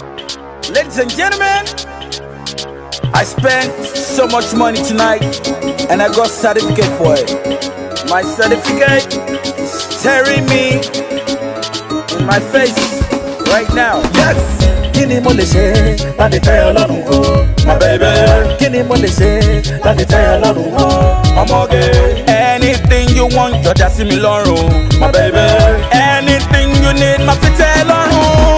Ladies and gentlemen, I spent so much money tonight and I got certificate for it. My certificate is staring me in my face right now. Yes! Kini mo lè ṣe láti tẹ́ Ọlọ́run o, My baby, kini mo lè ṣe láti tẹ́ Ọlọ́run o. ọmọge. Anything you want, jọjà sí mi lọ́rùn. My baby, Anything you need, ma fi tẹ́ lọ́rùn.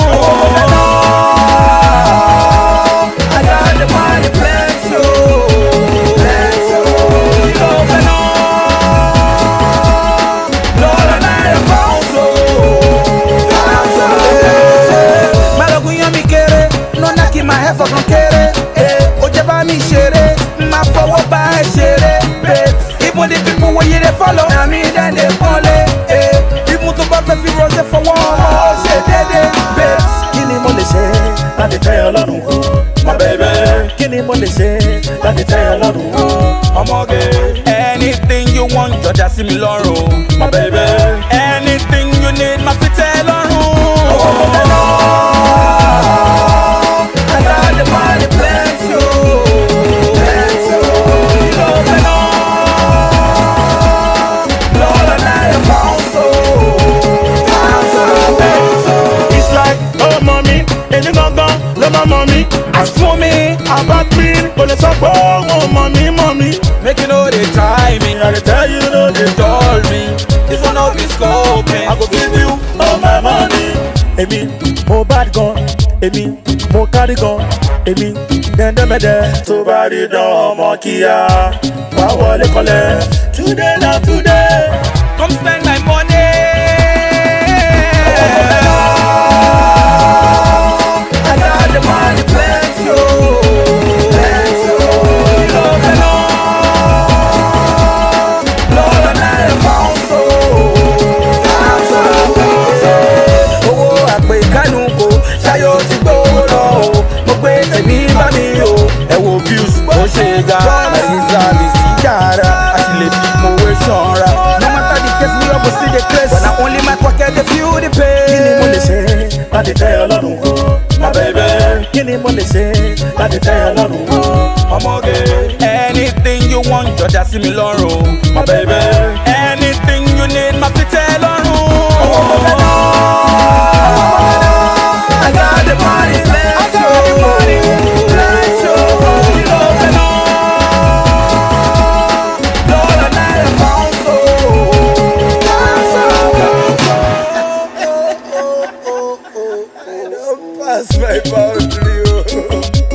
I got the money, bless you. Bless you. Love and all. Lord, and I am also. Malogun yan mi kéré, no knock in my head for kéré. Ó jẹ́ bá mi ṣeré, ma fọwọ́ bá ẹ ṣeré. Even the people wey you dey follow, na me dem dey pọ́nlé. Even tó bá fẹ́ fi rọ́ṣẹ́ fọwọ́ ọmọ ó ṣe dédé. Kini mo lè ṣe láti tẹ́ Ọlọ́run o, My baby, kini mo lè ṣe láti tẹ́ Ọlọ́run o. ọmọge. Anything you want, jọjà sí mi lọ́rùn. My baby, Anything you need, ma fi tẹ́ lọ́rùn. I got the money, bless you. Bless you. Love and all. Lord, and I am also. it's like oh mommy, èmi gangan ló máa mọ̀ mí. As for me, About me, kò lè sọ pé òun mọ̀ mí mọ̀ mí. make you know they try me. I dey tell you no dey Told me, this one of his scoping. I go give you all my money. Èmi mo bad gan, èmi mo kárí gan, èmi dẹ́ndẹ́mẹ́dẹ́. Tó bá rí dán ọmọ kíá, wá wọlé kọ́lẹ̀. Today na today. Come spend my money. I got the money, bless you. Bless you. Love and all. Lord, and I am also. Owó àpè kánú kò ṣayọ ti gbówó lọ o. Mo gbé tèmi bá mi o. Ẹ wo views bó ṣe ga. Ẹyin sábìsì yàrá. A sì lè fi mowé ṣanra. No matter the case, we almost see the case. But na only my pocket dey feel the pain. Kí ni mo lè ṣe láti tẹ́ Ọlọ́run o? My baby, Kí ni mo lè ṣe láti tẹ́ Ọlọ́run o? ọmọge. Anything you want, jọjà sí mi lọ́rùn. My baby, anything you need, ma fi tẹ́ lọ́rùn. I got the money, bless you. Bless you. Love and all. Lord, and I am also. Pass my boundary o.